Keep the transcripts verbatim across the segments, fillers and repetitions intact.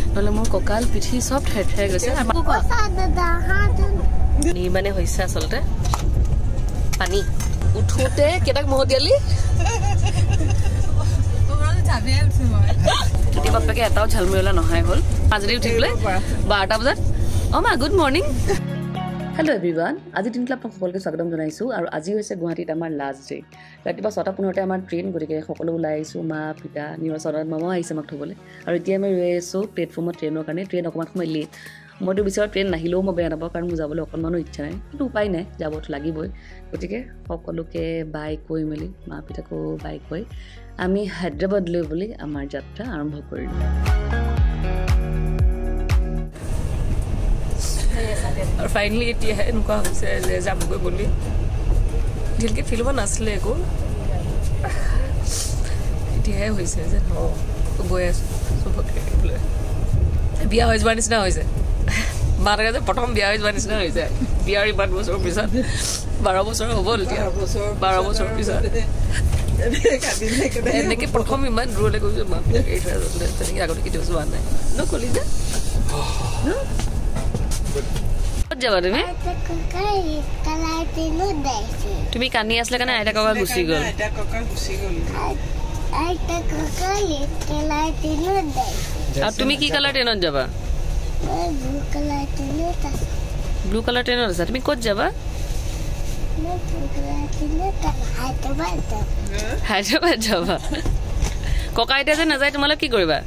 নহলে মোৰ ককাল পিঠি সব ঠেৰ ঠেৰ গৈছে নি মানে হৈছে আচলতে পানী উঠোতে কেটাক মহতিয়ালি তুতি বাপেকে এটাও ঝালমুৰিলা নহয় হল আজি উঠিলে বাৰটা বজাত অ মা গুড মৰ্নিং হেল্ল' এভৰিৱান আজি দিনটো আপোনাক সকলোকে স্বাগতম জনাইছোঁ আৰু আজি হৈছে গুৱাহাটীত আমাৰ লাষ্ট ডে ৰাতিপুৱা ছটা পোন্ধৰতে আমাৰ ট্ৰেইন গতিকে সকলো ওলাই আহিছোঁ মা পিতা নিৰ চৰত মামাও আহিছে আমাক থ'বলৈ আৰু এতিয়া আমি ৰৈ আছোঁ প্লেটফৰ্মত ট্ৰেইনৰ কাৰণে ট্ৰেইন অকণমান সময় লেট মইতো বিচাৰোঁ ট্ৰেইন নাহিলেও মই বেয়া নাপাওঁ কাৰণ মোৰ যাবলৈ অকণমানো ইচ্ছা নাই কিন্তু উপায় নাই যাবতো লাগিবই গতিকে সকলোকে বাই কৈ মেলি মা পিতাকো বাই কৈ আমি হায়দৰাবাদলৈ বুলি আমাৰ যাত্ৰা আৰম্ভ কৰিলোঁ और फाइनली ये है इनका हमसे ले जामगे बोली दिल के फिल्म नाचले को ये है होइसे जे हो गए सबके बोले बिया होइस बानिस ना होइसे मारगा जे प्रथम बिया होइस बानिस ना होइसे बियारी बात बছৰ পিছত বাৰ বছৰ হ'ল এতিয়া বাৰ বছৰ পিছত এনেকে প্ৰথম ইমান দূৰলে গৈছে মা এই ট্ৰেজলে তেনেকে আগতে কি যোৱা নাই নকলি যে যাবা তুমি তুমি কানি আসলে কেন আইতা ককা গুচি গল আইতা ককা গুচি গল আইতা ককা কেলাই তিনো দেই আর তুমি কি কালার ট্রেনত যাবা ব্লু কালার ট্রেনত ব্লু কালার ট্রেনত আছে তুমি কত যাবা হায়দৰাবাদ যাবা ককা আইতা যে নাযায় তোমালে কি কৰিবা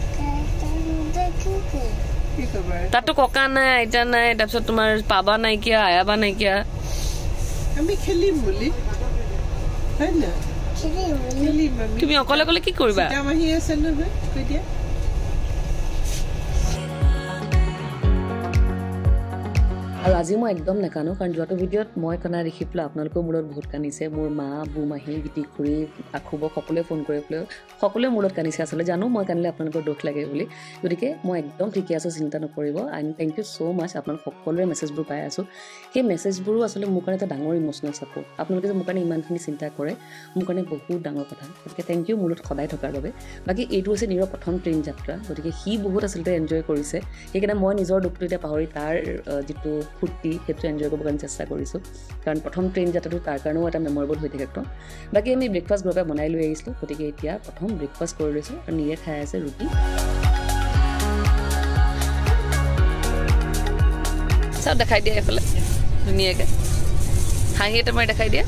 তাতো ককা নাই আইতা নাই তাৰপিছত তোমাৰ পাবা নাই কিয়া আয়াবা নাই কিয়া আমি খেলিম বুলি হয় না খেলিম তুমি অকলে অকলে কি কৰিবা আমাৰ হি আছে নহয় কৈ দিয়া আৰু আজি মই একদম নেকানো কাৰণ যোৱাটো ভিডিঅ'ত মই কানা দেখি পেলাই আপোনালোকৰ মূৰত বহুত কানিছে মোৰ মা বুমাহী গীতি খুৰী আখুব সকলোৱে ফোন কৰি পেলাই সকলোৱে মূৰত কানিছে আচলতে জানো মই কানিলে আপোনালোকৰ দুখ লাগে বুলি গতিকে মই একদম ঠিকে আছোঁ চিন্তা নকৰিব and thank you so' much আপোনালোক সকলোৰে মেছেজবোৰ পাই আছোঁ সেই মেছেজবোৰো আচলতে মোৰ কাৰণে এটা ডাঙৰ ইম'চনেল ছাপোৰ্ট আপোনালোকে যে মোৰ কাৰণে ইমানখিনি চিন্তা কৰে মোৰ কাৰণে বহুত ডাঙৰ কথা গতিকে থেংক ইউ মূৰত সদায় থকাৰ বাবে বাকী এইটো হৈছে নিৰৰ প্ৰথম ট্ৰেইন যাত্ৰা গতিকে সি বহুত আচলতে এনজয় কৰিছে সেইকাৰণে মই নিজৰ দুখটো এতিয়া পাহৰি তাৰ যিটো ফূৰ্তি সেইটো এনজয় কৰিব কাৰণে চেষ্টা কৰিছোঁ কাৰণ প্ৰথম ট্ৰেইন যাত্ৰাটো তাৰ কাৰণেও এটা মেমৰেবল হৈ থাকে একদম বাকী আমি ব্ৰেকফাষ্ট ঘৰৰ পৰা বনাই লৈ আহিছিলোঁ গতিকে এতিয়া প্ৰথম ব্ৰেকফাষ্ট কৰি লৈছোঁ আৰু নিৰে খাই আছে ৰুটি চব দেখাই দিয়া এইফালে ধুনীয়াকৈ হাঁহি এটা মই দেখাই দিয়া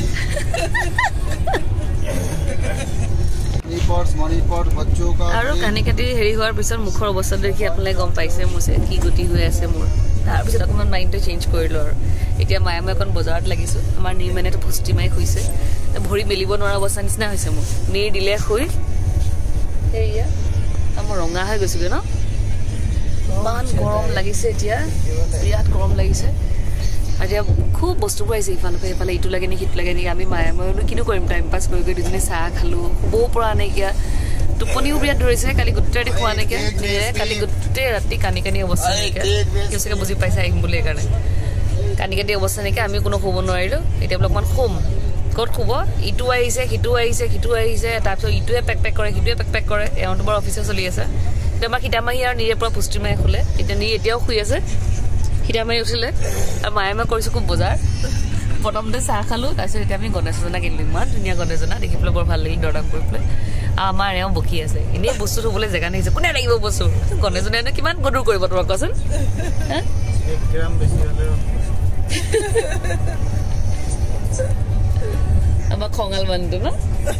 আৰু কানি কাটি হেৰি হোৱাৰ পিছত মুখৰ অৱস্থা দেখি আপোনালোকে গম পাইছে মোৰ কি গতি হৈ আছে মোৰ তাৰপিছত অকণমান মাইণ্ডটো চেঞ্জ কৰিলোঁ আৰু এতিয়া মায়ে মই অকণ বজাৰত লাগিছোঁ আমাৰ নিৰ মানে এটা পুষ্টি মাৰি শুইছে ভৰি মেলিব নোৱাৰা অৱস্থা নিচিনা হৈছে মোৰ নিৰ দিলে শুই সেয়া মোৰ ৰঙা হৈ গৈছিলোঁ ন ইমান গৰম লাগিছে এতিয়া বিৰাট গৰম লাগিছে আৰু এতিয়া খুব বস্তুবোৰ আহিছে ইফালৰ পৰা এইফালে ইটো লাগে নেকি সিটো লাগে নেকি আমি মায়ে মই কিনো কৰিম টাইম পাছ কৰি কৰি দুজনী চাহ খালোঁ শুবও পৰা নাইকিয়া টোপনিও বিৰাট ধৰিছে কালি গোটেই ৰাতি খোৱা নাইকিয়া নিৰে কালি গোটেই ৰাতি কানি কানি অৱস্থা নাইকিয়া কিয় চাগে বুজি পাইছে আহিম বুলি সেইকাৰণে কানি কাটি অৱস্থা নাইকিয়া আমি কোনো শুব নোৱাৰিলোঁ এতিয়া বোলে অকণমান শুম ক'ত শুব ইটো আহিছে সিটো আহিছে সিটো আহিছে তাৰপিছত ইটোৱে পেক পেক কৰে সিটোৱে পেক পেক কৰে এওঁটো বাৰু অফিচে চলি আছে এতিয়া আমাৰ সীতামাহী আৰু নিৰে পৰা পুষ্টি মায়ে শুলে এতিয়া নিৰ এতিয়াও শুই আছে সীতামাহী উঠিলে আৰু মায়ে মই কৰিছোঁ খুব বজাৰ প্ৰথমতে চাহ খালোঁ তাৰপিছত এতিয়া আমি গণেশ জনা কিনিলোঁ ইমান ধুনীয়া গণেশ জনা দেখি পেলাই বৰ ভাল লাগিল দৰদাম কৰি পেলাই আমাৰ এওঁ বকি আছে এনেই বস্তু থ'বলৈ জেগা নাহিছে কোনে লাগিব বস্তু গণেশজনে কিমান গধুৰ কৰিব তোমাক কোৱাচোন আমাৰ খঙাল মানুহটো ন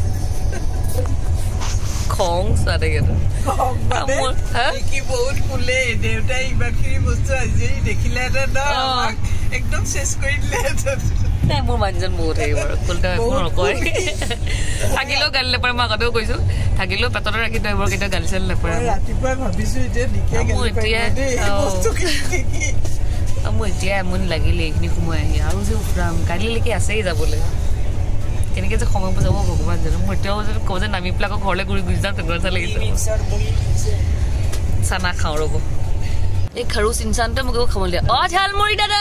খং চাদেগেতো বহুত ফুলে দেউতাই ইমানখিনি বস্তু আজি দেখিলে একদম চেচ কৰি দিলে নাই মোৰ মানুহজন বহুত হেৰি বাৰু ফুলটা নকয় থাকিলেও গালি নাপাৰে মই আগতেও কৈছোঁ থাকিলেও পেটতে ৰাখি তই বৰ কেতিয়া গালি চালি নাপাৰে ৰাতিপুৱাই ভাবিছোঁ এতিয়া মোৰ এতিয়া মোৰ এতিয়া এমন লাগিলে এইখিনি সময় আহি আৰু যে উফৰাম কালিলৈকে আছেই যাবলৈ কেনেকৈ যে সময় যাব ভগৱান জানো মোৰ এতিয়াও যদি কওঁ যে নামি পেলাই আকৌ ঘৰলৈ ঘূৰি গুচি যাওঁ তেনেকুৱা লাগিছে চানা খাওঁ ৰ'ব এই খাৰু চিনচানতে মোক একো খাব দিয়া অ ঝালমুড়ি দাদা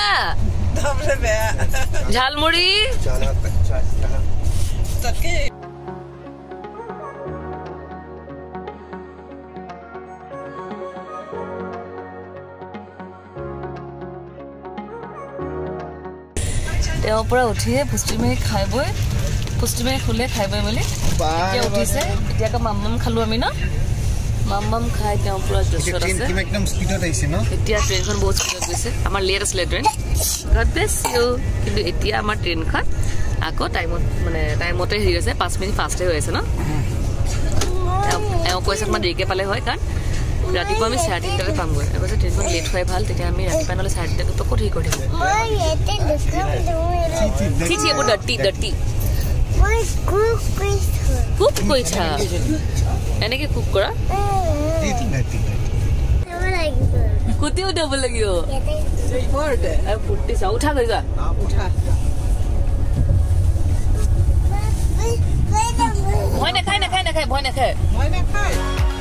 ঝালমুড়ি তাকে তেওঁ পৰা উঠিয়ে পুষ্টি মাৰি খাই বৈ পুষ্টি মাৰি খুলে খাই বৈ মেলি এতিয়া উঠিছে এতিয়াকে মাম্মাম খালো আমি ন মাম্মাম খাই তেওঁ পৰা জোচত আছে একদম স্পিডত আহিছে ন এতিয়া ট্ৰেইনখন বহুত স্পিডত গৈছে আমাৰ লেট আছিলে ট্ৰেইন গড ব্লেছ ইউ কিন্তু এতিয়া আমাৰ ট্ৰেইনখন আকৌ টাইমত মানে টাইমতে হেৰি হৈছে পাঁচ মিনিট ফাষ্টে হৈ আছে ন এওঁ কৈছে মই দেৰিকৈ পালে হয় কাৰণ ৰাতিপুৱা আমি চাৰে তিনিটাতে পামগৈ কৈছে ট্ৰেইনখন লেট হোৱাই ভাল তেতিয়া আমি ৰাতিপুৱা নহ'লে চাৰে তিনিটাত ক'ত হেৰি কৰি থাকিম চি চি এইবোৰ ডাৰ্টি ডাৰ্টি কুক কৰিছা এনেকৈ কুক কৰা কুটিও দিব লাগিব ফুটিছা উঠা কৰিছা উঠা ভয় নাখায় নাখায় নাখায় ভয় নাখায় ভয় নাখায়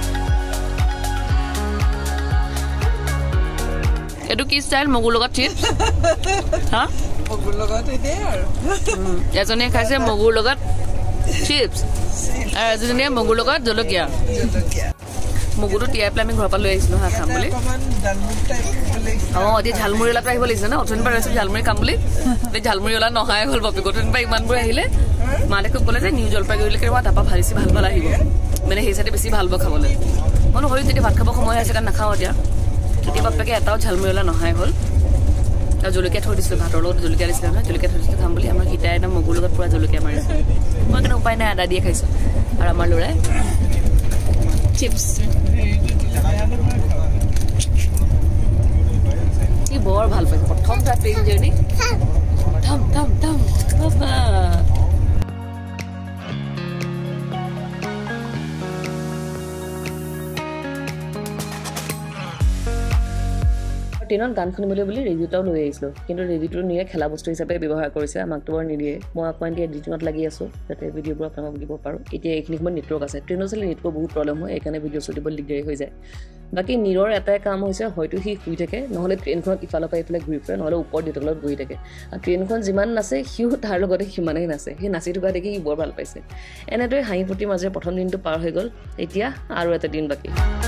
এইটো কি ষ্টাইল মগুৰ লগত চিপছ হা মগুৰ লগত এজনীয়ে খাইছে মগুৰ লগত চিপছ আৰু এজনীয়ে মগুৰ লগত জলকীয়া মগুৰটো তিয়াই পেলাই আমি ঘৰৰ পৰা লৈ আহিছিলোঁ হা খাম বুলি অঁ এতিয়া ঝালমুড়ি ওলাটো আহিব লাগিছে ন অথনিৰ পৰা ৰৈছিলোঁ ঝালমুড়ি খাম বুলি এই ঝালমুড়ি ওলা নহাই হ'ল বাপেক অথনিৰ পৰা ইমানবোৰ আহিলে মালে খুব ক'লে যে নিউ জলপাইগুৰিলৈকে ৰ'বা তাৰপৰা ভাবিছি ভাল ভাল আহিব মানে সেই চাইডে বেছি ভাল পাব খাবলৈ মই নহ'লে যেতিয়া ভাত খাব সময় আছে কাৰণ নাখাওঁ এতিয়া কেতিয়াবা বাপেকে এটাও ঝালমুড়ি ওলা নহাই হ'ল আৰু জলকীয়া থৈ দিছিলোঁ ভাতৰ লগত জলকীয়া দিছিলে নহয় জলকীয়া থৈ দিছিলোঁ খাম বুলি আমাৰ সীতাই একদম মগুৰ লগত পূৰা জলকীয়া মাৰিছে মই কিন্তু উপায় নাই আদা দিয়ে খাইছোঁ আৰু আমাৰ ল'ৰাই চিপছ সি বৰ ভাল পাইছে প্ৰথম তাৰ ট্ৰেইন জাৰ্ণি থাম থাম থাম ট্ৰেইনত গান শুনিবলৈ বুলি ৰেডিঅ'টাও লৈ আহিছিলোঁ কিন্তু ৰেডিঅ'টো নিয়ে খেলা বস্তু হিচাপে ব্যৱহাৰ কৰিছে আমাকতো বৰ নিদিয়ে মই অকণমান এতিয়া এডিটিঙত লাগি আছোঁ যাতে ভিডিঅ'বোৰ আপোনালোকক দিব পাৰোঁ এতিয়া এইখিনি সময়ত নেটৱৰ্ক আছে ট্ৰেইনত চালে নেটৱৰ্ক বহুত প্ৰব্লেম হয় সেইকাৰণে ভিডিঅ' শ্বুট দিবলৈ দিগদাৰী হৈ যায় বাকী নীৰৰ এটাই কাম হৈছে হয়তো সি শুই থাকে নহ'লে ট্ৰেইনখনত ইফালৰ পৰা ইফালে ঘূৰি ফুৰে নহ'লে ওপৰত দেউতাৰ লগত বহি থাকে আৰু ট্ৰেইনখন যিমান নাচে সিও তাৰ লগতে সিমানেই নাচে সেই নাচি থকা দেখি সি বৰ ভাল পাইছে এনেদৰে হাঁহি ফূৰ্তিৰ মাজেৰে প্ৰথম দিনটো পাৰ হৈ গ'ল এতিয়া আৰু এটা দিন বাকী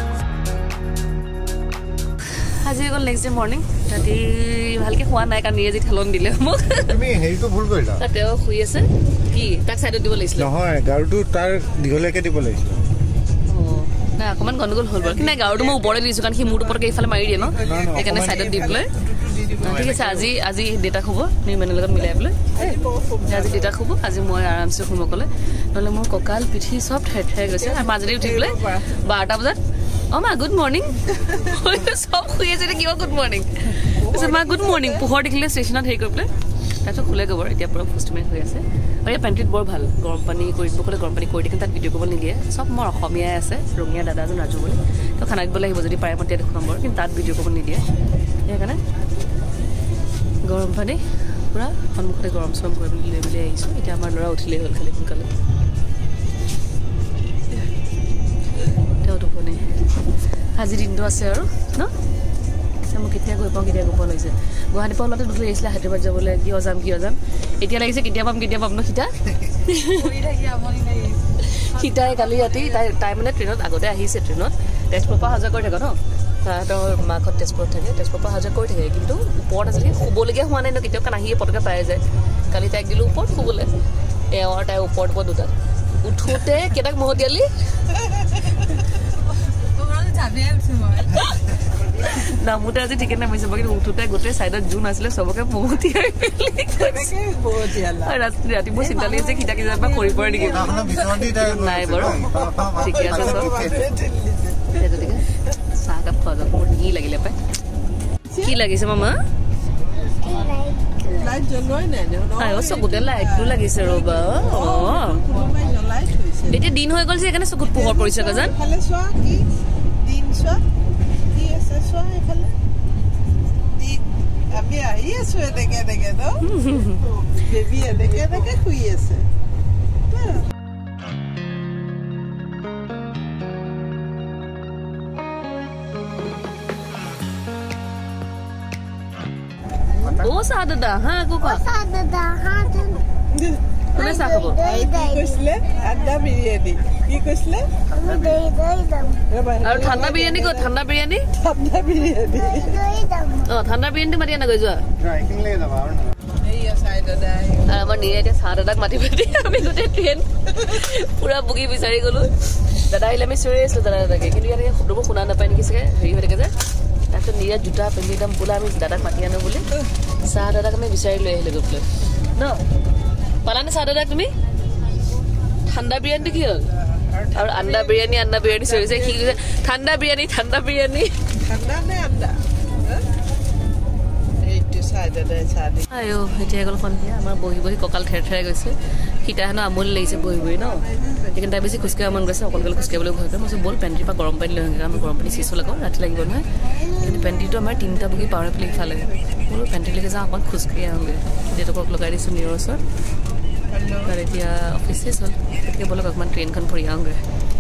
আজি গ'ল নেক্সট ডে মৰ্ণিং ৰাতি ভালকৈ খোৱা নাই কাৰণ নিয়ে যি ঠেলন দিলে মোক তুমি হেৰিটো ভুল কৰিলা তেওঁ শুই আছে কি তাক চাইডত দিব লাগিছিলে নহয় গাৰুটো তাৰ দীঘলীয়াকৈ দিব লাগিছিলে অঁ নাই অকণমান গণ্ডগোল হ'ল বাৰু কিন্তু নাই গাৰুটো মই ওপৰতে দিছোঁ কাৰণ সি মূৰটো পটকৈ এইফালে মাৰি দিয়ে ন সেইকাৰণে চাইডত দি পেলাই ঠিক আছে আজি আজি দেউতাক শুব নিৰ্মাণৰ লগত মিলাই পেলাই আজি দেউতাক শুব আজি মই আৰামছে শুম অকলে নহ'লে মোৰ কঁকাল পিঠি চব ঠেৰ ঠেৰ গৈছে আৰু মাজতে উঠি পেলাই বাৰটা বজাত অঁ মা গুড মৰ্ণিং চব শুই আছে কিবা গুড মৰ্ণিং তাৰপিছত মা গুড মৰ্ণিং পোহৰ দেখিলে ষ্টেচনত হেৰি কৰি পেলাই তাৰপিছত খোলে গ'ব এতিয়া পূৰা ফুষ্টমেণ্ট হৈ আছে আৰু এই পেণ্ট্ৰিত বৰ ভাল গৰম পানী কৰি দিব ক'লে গৰম পানী কৰি দিওঁ তাত ভিডিঅ' কৰিব নিদিয়ে চব মোৰ অসমীয়াই আছে ৰঙীয়া দাদা এজন ৰাজু বুলি তো খানা দিবলৈ আহিব যদি পাৰে মই তেতিয়া দেখুৱাম বাৰু কিন্তু তাত ভিডিঅ' কৰিব নিদিয়ে সেইকাৰণে গৰম পানী পূৰা সন্মুখতে গৰম চৰম কৰি মেলি লৈ মেলি আহিছোঁ এতিয়া আমাৰ ল'ৰা উঠিলেই হ'ল খালি সোনকালে তেওঁ টোপনি আজি দিনটো আছে আৰু ন মই কেতিয়া গৈ পাওঁ কেতিয়া গৈ পোৱা লাগিছে গুৱাহাটীৰ পৰা ওলাওঁতে দুটো আহিছিলে হায়দৰাবাদ যাবলৈ কিয় যাম কিয় যাম এতিয়া লাগিছে কেতিয়া পাম কেতিয়া পাম ন সীতা সীতাই কালি ৰাতি তাই তাই মানে ট্ৰেইনত আগতে আহিছে ট্ৰেইনত তেজপুৰৰ পৰা অহা যোৱা কৰি থাকে ন তাহাঁতৰ মাকত তেজপুৰত থাকে তেজপুৰৰ পৰা অহা যোৱা কৰি থাকে কিন্তু ওপৰত আজিকালি শুবলগীয়া হোৱা নাই ন কেতিয়াও কাৰণ আহিয়ে পটকৈ পাই যায় কালি তাইক দিলোঁ ওপৰত শুবলৈ এওঁ আৰু তাই ওপৰত ওপৰত দুটাত উঠোঁতে কেইটাক মহতিয়ালি নামোতে আজি ঠিকে নামিছে কিন্তু উঠোঁতে গোটেই চাইডত যোন আছিলে চবকে মহতিয়াই ৰাতিপুৱা চিন্তা লাগিছে সীতা কিবা কৰি পৰে নেকি নাই বাৰু ঠিকে আছে চব গতিকে চাহ কাপ খোৱা যাওক মোৰ ডিঙি লাগিলে পাই কি লাগিছে মামা চকুতে লাইটটো লাগিছে ৰ'বা অঁ এতিয়া দিন হৈ গ'ল যে সেইকাৰণে চকুত পোহৰ পৰিছে গজান আমি আহি আছো এনেকে এনেকে ন বেবী এনেকে এনেকে শুই আছে Oh, sadada, ha, kuka. Oh, sadada, ha, then. Kone sakabo. Ki koisle? Anda biryani. Ki koisle? Ami dei dei dam. Aru thanda biryani ko thanda biryani? Thanda biryani. Dei dam. Oh, thanda biryani mariana goijo. Drinking le da baar na. Ei আৰু আমাৰ নিৰে এতিয়া চাহ দাদাক মাতি পাতি আমি গোটেই train পুৰা বুকি বিচাৰি গ'লো দাদা আহিলে আমি চিঞৰি আছিলোঁ দাদা দাদাকে কিন্তু ইয়াতে শব্দবোৰ শুনা নাপায় নেকি চাগে হেৰি হৈ থাকে যে তাৰপিছত নিৰে জোতা পিন্ধি একদম বোলা আমি দাদাক মাতি আনো বুলি চাহ দাদাক আমি বিচাৰি লৈ আহিলোঁ গৈ পেলাই ন পালানে চাহ দাদাক তুমি ঠাণ্ডা বিৰিয়ানীটো কি হ'ল আৰু আণ্ডা বিৰিয়ানী আণ্ডা বিৰিয়ানী চিঞৰিছে কি কৈছে ঠাণ্ডা বিৰিয়ানী ঠাণ্ডা বিৰিয়ানী ঠাণ্ডা নে আণ্ডা আয়ো এতিয়া গ'ল সন্ধিয়া আমাৰ বহি বহি কঁকাল ঠেৰ ঠেৰাই গৈছে সীতা হেনো আমনি লাগিছে বহি বহি ন সেইকাৰণে তাই বেছি খোজকাঢ়িব মন গৈছে অকল গ'লে খোজকাঢ়িবলৈ ভয় কৰে মই ব'ল পেণ্টিৰ পৰা গৰম পানী লৈ আহোঁ কাৰণ গৰম পানী চিচো লাগো ৰাতি লাগিব নহয় কিন্তু পেণ্টিটো আমাৰ তিনিটা বগী পাৰ পেলাই ইফালে বোলো পেণ্টিলৈকে যাওঁ অকণ খোজকাঢ়ি আহোঁগৈ দেউতাকক লগাই দিছোঁ নিৰৰ ওচৰত আৰু এতিয়া অফিচে চল গতিকে ব'লক অকণমান ট্ৰেইনখন ফুৰি আহোঁগৈ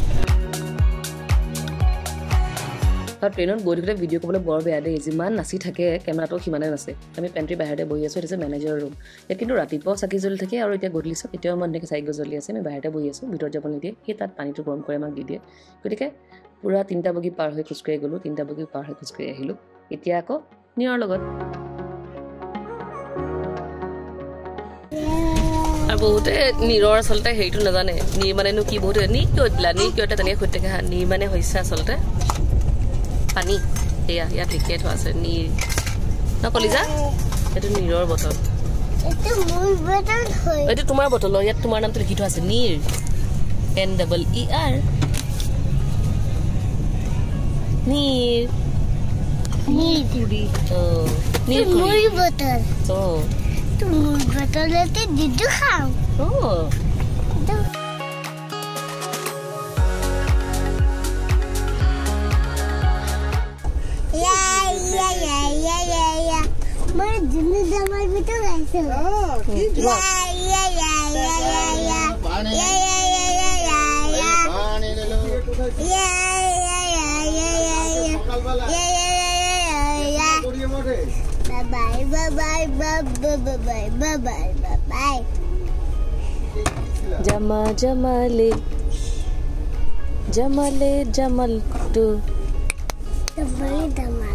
আৰু ট্ৰেইনত গৈ থাকিলে ভিডিঅ' কৰিবলৈ বৰ বেয়া দেই যিমান নাচি থাকে কেমেৰাটো সিমানে নাচে আমি পেণ্ট্ৰিৰ বাহিৰতে বহি আছোঁ এতিয়া মেনেজাৰৰ ৰুম ইয়াত কিন্তু ৰাতিপুৱাও চাকি জ্বলি থাকে আৰু এতিয়া গধূলি চাওক এতিয়াও আমাৰ এনেকৈ চাকি জ্বলি আছে আমি বাহিৰতে বহি আছোঁ ভিতৰত যাব নিদিয়ে সেই তাত পানীটো গৰম কৰি আমাক দি দিয়ে গতিকে পুৰা তিনিটা বগী পাৰ হৈ খোজকাঢ়ি গ'লোঁ তিনিটা বগী পাৰ হৈ খোজকাঢ়ি আহিলোঁ এতিয়া আকৌ নিৰৰ লগত আৰু বহুতে নিৰৰ আচলতে হেৰিটো নাজানে নিৰ মানেনো কি বহুতে নি কিয় দিলা নি কিয় এটা তেনেকৈ সুধি থাকে হা নিৰ মানে হৈছে আচলতে পানী এয়া ইয়াত লিখিয়াই থোৱা আছে নিৰ ন কলিজা এইটো নিৰৰ বটল এইটো তোমাৰ বটল ইয়াত তোমাৰ নামটো লিখি থোৱা আছে Neer N double E R Neer Neer bottle অঁ মোৰ বটলতে দিদু খাওঁ অঁ মই জুনু জামাৰ ভিতৰত গাইছো bye bye bye bye bye bye bye জমা জমালে জমালে জমল টু জমালে জমাল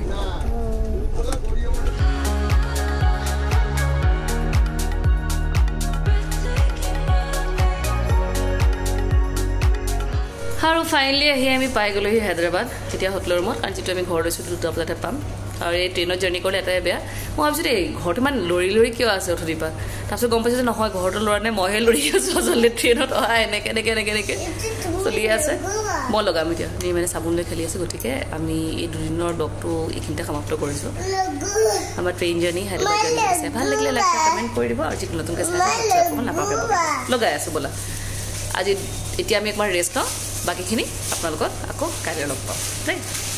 আৰু ফাইনেলি আহি আমি পাই গ'লোহি হায়দৰাবাদ এতিয়া হোটেলৰ ৰুমত কাৰণ যিটো আমি ঘৰ লৈছোঁ দুটা বজাতে পাম আৰু এই ট্ৰেইনত জাৰ্ণি কৰিলে এটাই বেয়া মই ভাবিছোঁ দেই ঘৰটো ইমান লৰি লৰি কিয় আছে অথনিৰ পৰা তাৰপিছত গম পাইছোঁ যে নহয় ঘৰটো লৰা নাই মইহে লৰি আছোঁ আচলতে ট্ৰেইনত অহা এনেকৈ এনেকৈ এনেকৈ এনেকৈ চলি আছে মই লগাম এতিয়া নি মানে চাবোন লৈ খেলি আছোঁ গতিকে আমি এই দুদিনৰ ব্লগটো এইখিনিতে সমাপ্ত কৰিছোঁ আমাৰ ট্ৰেইন জাৰ্ণি হায়দৰাবাদ জাৰ্ণি আছে ভাল লাগিলে লাইক কমেণ্ট কৰি দিব আৰু যিটো নতুনকৈ চাই অকণমান নাপাব লগাই আছোঁ বোলা আজি এতিয়া আমি অকণমান ৰেষ্ট লওঁ বাকীখিনি আপোনালোকক আকৌ কাইলৈ লগ পাম দেই